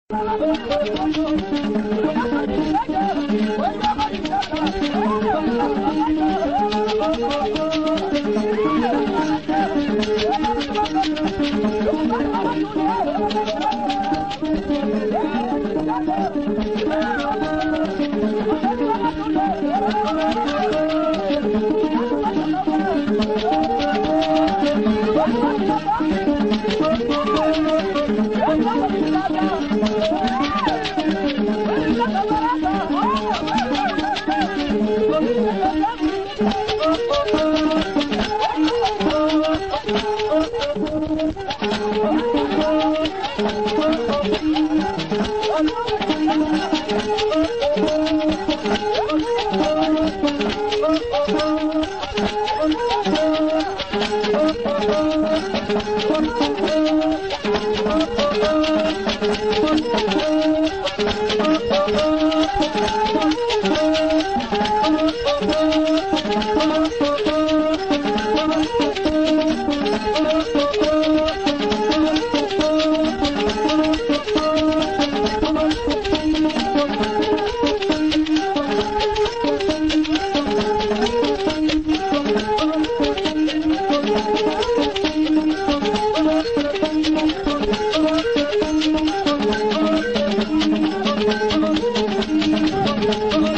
Thank you.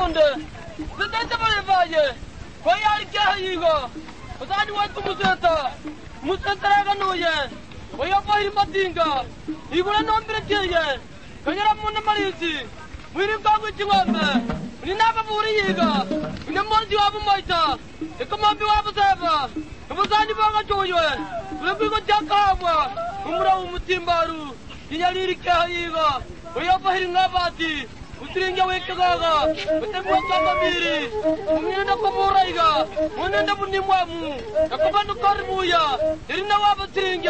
Muronde, the Data why are you go? But I want to Musata Noya, why are you Matinga? You will not be a Kaya. Can you have Monamarisi? We didn't go with you on there. We never Muriga. We don't want you have a moita. You come on to Abasava. It was only Baga Joya. We go Jakawa, Umra Mutimbaru, Yalirika, we are for him Navati. Utringa wekaga, utemwaka mabiri, umyenda kumuraiga, unenda bunimwamu, nakubanu karmuya, irina waba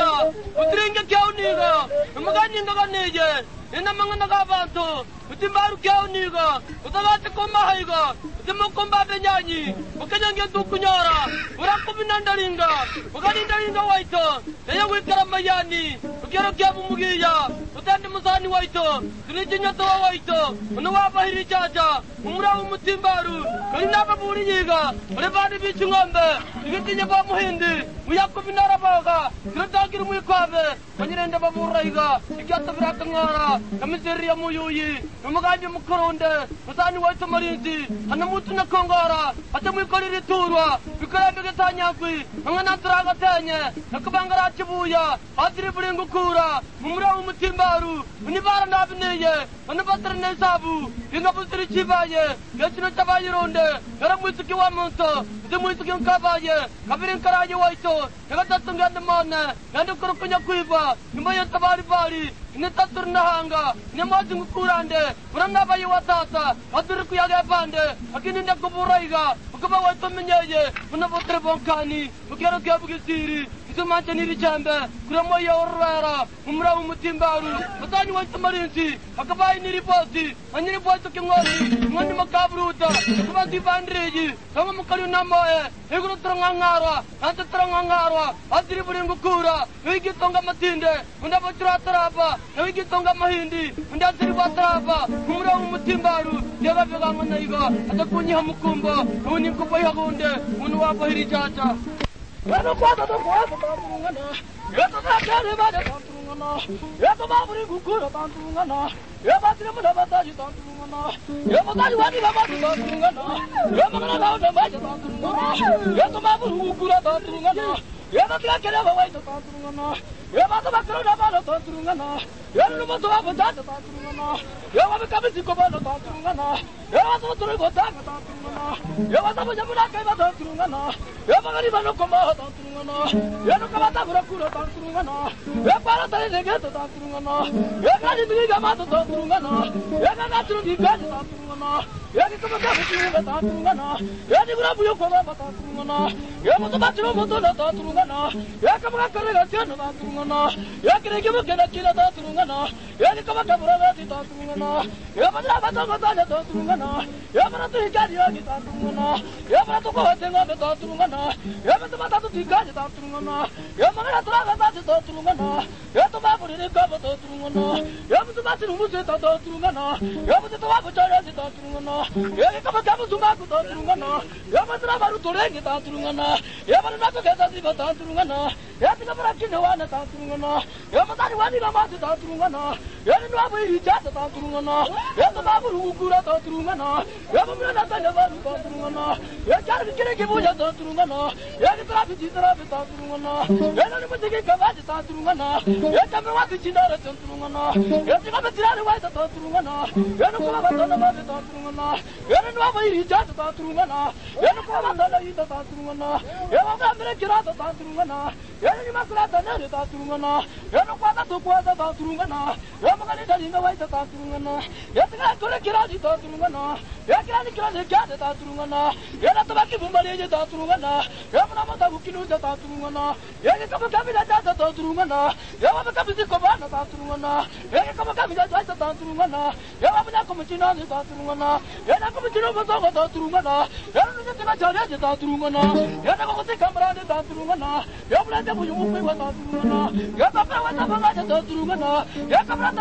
utringa kiauniga, umagani ngaganeje, ina mangana gabanto, utimbaru kiauniga, utagate komahaiga, utimukomba benyanyi, ukanyange dukunyara, urakuminandaringa, ukanindaringa waito, eya wikara mayani, ukero kiabu mugiya, utandi musani waito, tunijinya towa waito, Unawapa hiri chacha, umra umutimbaru, kalinapa buri yiga, ulebani bichi ngombe, ikitinya pa muhindi, muyako binara baga, kiratagiri muyikwabe, kanyirenda pa muraiga, ikiata viraka ngara, kamisiri ya muyuyi, numagaji mukoronde, musani waito marinzi, anamutu na kongara, ate muyikoliri turwa, bikalembe getanyakwi, mangananturaga tenye, nakabangara chibuya, atiri buringu kura, umra umutimbaru, unibara nabineye, unibatra nesabu, Inga putri chibaye, yachino chabaye ronde, yara muituki wa monto, ite muituki unkabaye, kabirin karaye waito, yaga tatunga ndemane, yandu kurukunya kuiba, imaya tabari bari, ine tatur nahanga, ine majungu kurande, uranda baye watata, aturiku yaga bande, akini nda kuburaiga, ukaba waito menyeye, una putri bonkani, ukero kya bugisiri, Mancha niri chambe, kuramo ya orwara, umra umutimbaru, batani waito marinzi, akabai niri bosi, anyiri bosi kingoni, ngoni makabruta, kubandi bandreji, kama mukali namoe, eguru trangangarwa, ante trangangarwa, adiri buringu kura, wigi tonga matinde, unda bachura tarapa, wigi tonga mahindi, unda adiri batarapa, umra umutimbaru, yaga vega ngonaiga, atakunyi hamukumba, uni kupai hagunde, unu wapa hiri chacha. Yano kwata to kwata tanturungana, yato nakare bade tanturungana, yato baburi gukura tanturungana, yabatire mudabataji tanturungana, yamotari wani babati tanturungana, yamagana dawo baje tanturungana, yato baburi gukura tanturungana, yato nakare bawaito tanturungana, yato bakro dabalo tanturungana, yato numoto babata tanturungana, yato kabisi kobalo tanturungana, yato turu gotanga tanturungana, yato bajamuna kaiba tanturungana, yamagani bano koma tanturungana, yano kabata burakura tanturungana, yapara tare negeto tanturungana, yakani biga mato tanturungana, yakana turu digaji tanturungana, yaki kabata bukurunga tanturungana, yani burabu yokoma tanturungana, yamoto batiro moto tanturungana, yakamaga karega chano tanturungana, yakirege mukena kila tanturungana, yani kabata burabati tanturungana, yamana batanga tanya tanturungana, yamana tuikari yogi tanturungana, yamana tukowatenga tanturungana, yamana batatu tigaji tanturungana, yamana turaga tatu tanturungana, yato baburi rekaba tanturungana, yamana batiro muze tanturungana, yamana tuwabu charazi tanturungana, yaki kabata muzumaku tanturungana, yamana baru torenge tanturungana, yamana nakageta ziba tanturungana, yati kabara kinewana tanturungana, yamana wani gamati tanturungana, yani nwabu irijata tanturungana, yato baburu ukura tanturungana, yamana natanya baru tanturungana, yakari kireke buja tanturungana, yani trafi tanturungana, yani nimutike kabaji tanturungana, yakame wati chindara tanturungana, yani kabatirani waita tanturungana, yani kuma batana babe tanturungana, yani nwabu irijata tanturungana, yani kuma batana ita tanturungana, yani kamere kirata tanturungana, yani nimakulata nere tanturungana, yani kwata tukwata tanturungana, yani makani dalinga waita tanturungana, yani kule kiraji tanturungana, yani kiraji kiraji tanturungana, yani tabaki bumbaleje tanturungana, yani namata bukinuja tanturungana, yani kama kabila jata tanturungana, yani kabisi kobana tanturungana, yani kama kabila jata tanturungana, yani abuna komuchina tanturungana, yani komuchina bazonga tanturungana, yani nujina charaje tanturungana, yani komuti kamrade tanturungana, yani abuna buyumu kwa tanturungana, yani kabra wata banga tanturungana, yani kabra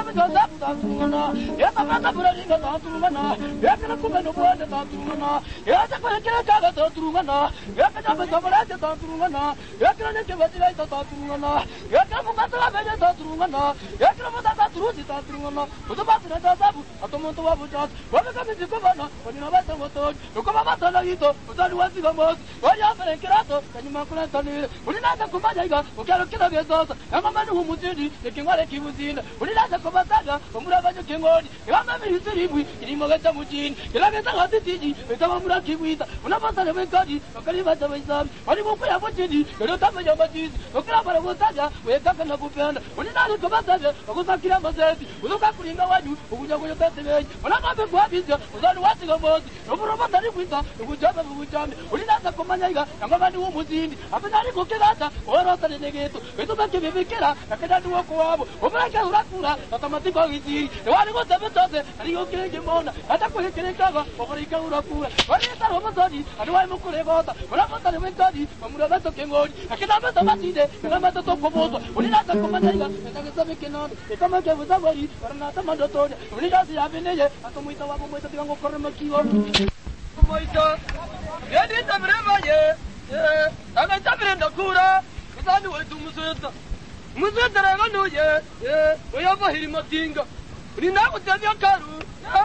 me dosa taturungana ya tamata buraringa taturungana ya kana kumeno bwande taturungana ya takwa kira kaga taturungana ya kana me tabarate taturungana ya kana ne kebatira taturungana ya kana mukatala beje taturungana ya kana mutata turuti taturungana utubasira tasabu atomonto wabutat wabeka mizikobana onina bata moto ukoma batala yito utali wasiga mos waya ferenkirato kanyuma kuna tanire ulinaza kumajaga ukalo kila bezosa amamani humutindi nekingwale kibuzinda ulinaza kubasaga omurabanyo kingoni yamami hisiribwi ilimo gacha mujini kila beza hatiji betama mura kibwita unapasale wekadi bakaliba tabaisami wali muko ya mujini lero tamanya majizi ukila bara bosaga wekaka na kupenda ulinaza kubasaga bakusakira mazeti uzuka kulinga waju ukuja kuyo tasebeji unakabe kwabizya uzali wasiga mozi noburoba tari kwita ukujaba bukujame ulinaza kumanyaiga amamani humuzindi apenari kokegata orota negeto beto bakebekera akadani wako wabo obrake urakura automatiko giziri wali gotebetoze ari okenge mona atakwelekelekaga obrika urakura wali taro motodi adwai mukuregota urakota nemekadi omurabato kengori akadama tamatide akadama tokoboto ulinaza kumanyaiga nakagesabekena kama kebuzabari ornata mandotonya ulinaza yabeneye atomuita wabo moita tigango kormakiwo moita yedi tabremaye aga tabrenda kura kutani wetu museta museta raga noye oya bahiri matinga ulina kutebya karu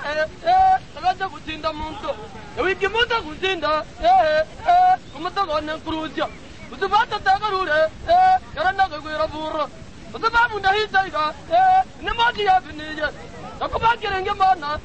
aga kutinda muntu wiki muta kutinda kumuta gona kuruzya uzubata tagarure karanda gwira burro uzubabu ndahitaiga nemati yabiniye nakubagirenge mana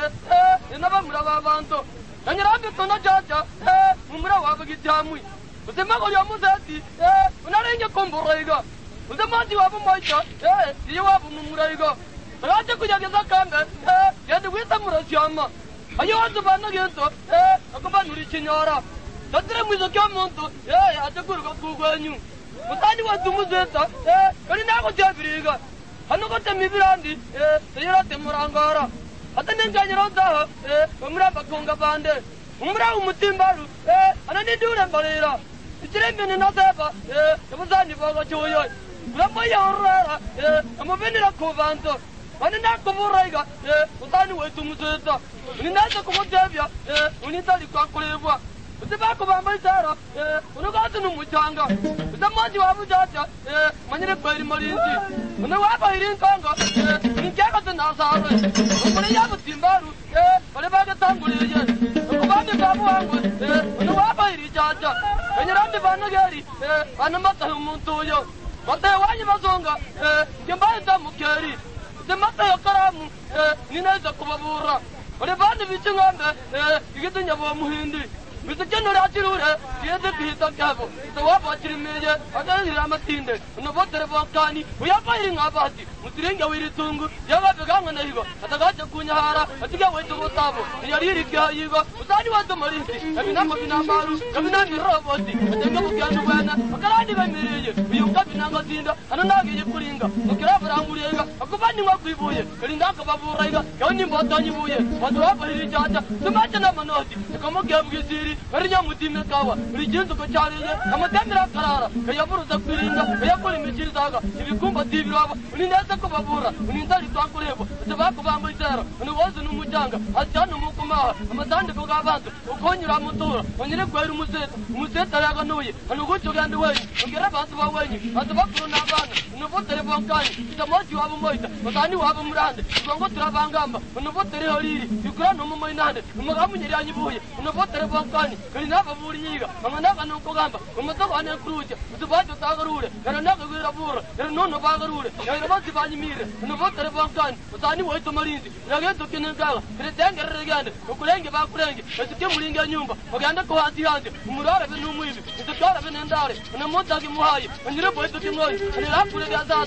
nabamura babantu nanyirabe tona jaja mumura wabagitямwi uzema ko yamuzati unarenge komboraiga uzemati wabu maita iyo wabu mumuraiga raje kujageza kambe yandi wita murashyama ayo wazubana gento akubanuri kinyara tatire mwizo kya muntu ateguruka kugwanyu mutani watumuzeta kali nako cyabiriga hano ko temibirandi yirate murangara atanenganyira ndaho umura bakonga bande umura umutimbaru ananindure mbalera ikirembene naseba yabuzani bago cyoyo uramo yorara amubinira kuvanto bane nakuburaga utani wetu muzeta uninaza kumutebya unitali kwakulebwa utibako bambaisara unugatu numucyanga utamaji wabujaja manyire kweri marinzi una waba irinkanga nikyaka tunasarwe umuri yabutimbaru bale bagatanguriye ukubandi babu wangu una waba irijaja kanyirandi banageri banamata umuntu yo bate wanyi bazonga ngembaye tamukeri zemata yakaramu nineza kubabura bale bandi bicingombe igitunya bo muhindi Bizakeno rachirure yeze bihita kyabo tawaba achirimiye adanira amatinde unobotere bankani uyabayiri ngabati mutirenge wiritungu yababeganga nahigo atagaje kunyahara atiga wetu botabo yariri kyayigo utani wato marisi abinako binamaru kabinani roboti atenge bukyanu bana akarandi bamireye uyuka binangazinda ananagiye kuringa ukira baranguriyenga akubani ngakwibuye karinda akababurayiga yoni mbotanyi buye wadwaba hiri cyata tumaje namanoti akamugebwiziri Karinya mutime kawa rigenzo ko cyareye amatemera karara kayaburuza kwirinda kayakora imikirizaga ibikumba diviraba unineza ko babura unindari twankurebo zabako bambayitera uniwoze numujanga acyana mukuma amatande ko gabantu ukonyura mutura onyire kwera umuzeta yaganuye anugucyo gandi weyi ongera abantu bawenyi azabakuru nabana unubotere bankani itamoji wabo moita batani wabo murande ngo turabangamba unubotere horiri ikurano mu moinande umugamunyiri anyibuye unubotere bankani Kalinava Buriga, Amanaka no Kogamba, Umatana Cruja, Zubato Tagarure, Ranaka Gurabura, Ranono Bagarure, Yarabati Banimir, and the Water Bankan, Utani White Marinzi, Ragato Kinanga, Retanga Reganda, Okulenga Bakulenga, as the Kimulinga Numba, Oganda Kohanti, Murara and Numuivi, the Caravan and Dari, and the Montagi Muhai, and the Repo to Kimoi, and the Lapura Gazat.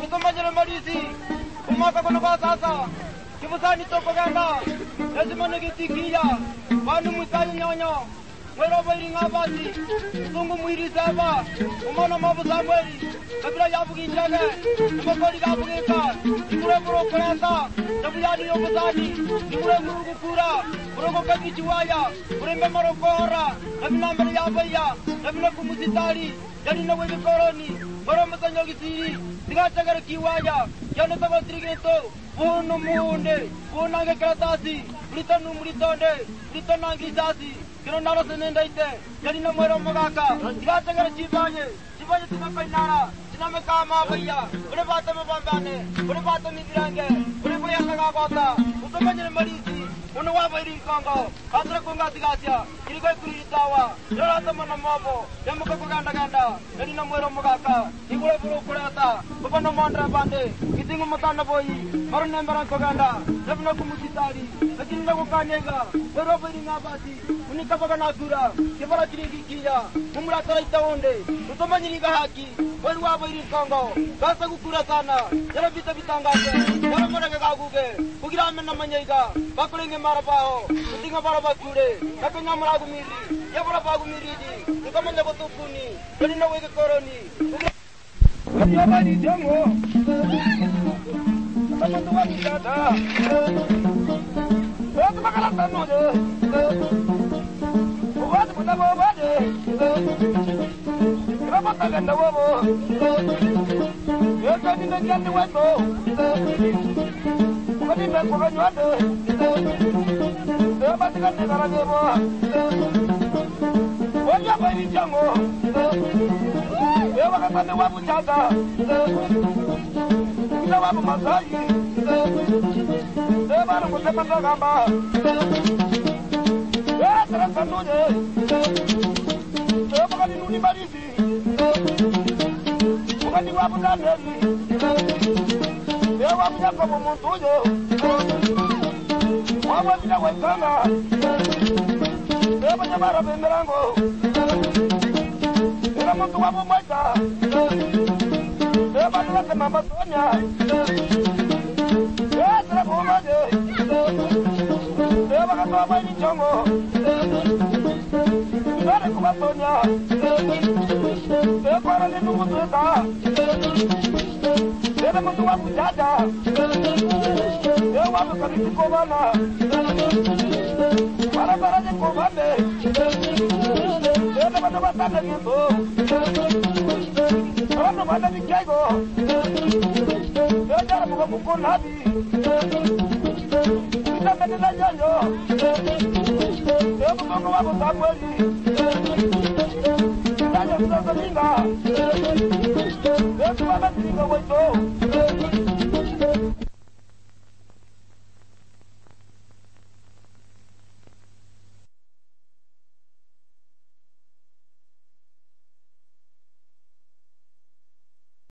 Utomajele marisi. Umaka kono kwa sasa. Kibusani toko ganda. Lazima negitikia. Wanu musayi nyonyo. Mwero bairi ngabasi. Sungu mwiri saba. Umana mabu sabweri. Kabila yabu kinjage. Umakori yabu kinka. Imure muro kurata. Tabu yadi yobusani. Imure muro kukura. Muro kaki chiwaya. Mure maro kohora. Nabi nambere yabaya. Nabi nakumusitari. Jadi nawe bikoroni. Muro masanyo kisiri. Tiga cagar kiwaya. Yana taba trigreto. Bunu munde. Bunange karatasi. Brito numritonde. Brito nangisasi. Kino naro senenda ite. Jadi na mwero magaka. Tiga cagar chibanye. Chibanye tina kainara. Tina me kama bhaiya. Ure baat me bambane. Ure baat me dirange. Ure boya laga kota. Utomanye marisi. Unwa bairi kongo. Kasra konga tigasya. Kiri koi kuri tawa. Jora tamana mabo. Yamuka kuganda ganda. Jadi na mwero magaka. Igule buru kurata. Bapano mandra bande. Kitingu matana boy. Maru nembara kuganda. Jabna kumusitari. Lakini na kukanyega. Wero bairi ngabasi. Unika bagana gura. Kibara kiri kikia. Umra taraita onde. Utomanye ni gahaki. Weru bairi kongo. Kasa kukura sana. Jara bita bitangase. Jara mona kagaguge. Kugira amena manyega. Bakulenge marabaho. Kutinga baraba kure. Kakanya maragu miri. Ya baraba miri di. Utomanye botupuni. Jadi na wege koroni. Kadiaba di jango. Kamu tuan kita. Waktu bakalan tanu je. Waktu kita bawa je. Kenapa tak ganda bawa? Ya kan ini kan waktu. Bukan ini bukan waktu. Siapa sih kan negara bawa? Wajah apa ini jango? Ya waktu tanu waktu jaga. Kita waktu masai. Saya baru kita pasang gambar. Ya terus tanu je. Saya bukan di nuni marisi. Bukan di wabu danderi. Saya wabu jaka memuntujo. Wabu tidak wekana. Saya penyebara benerango. Saya muntu wabu maika. Saya baru lagi mama Sonya. Ya terus rumah je. Saya bakal bawa ini jongo. Saya kuat Sonya. Saya para ni nunggu cerita. Saya muntu wabu jaja. Saya wabu kali di kobana. Para ni kobane. Saya dapat tanda gitu. Kalau mana ni jago. Saya cara buka buku nabi. Kita menina janjo. Saya buka wabu sabweli. Kita jangan terlinga. Saya cuma bertinggal itu.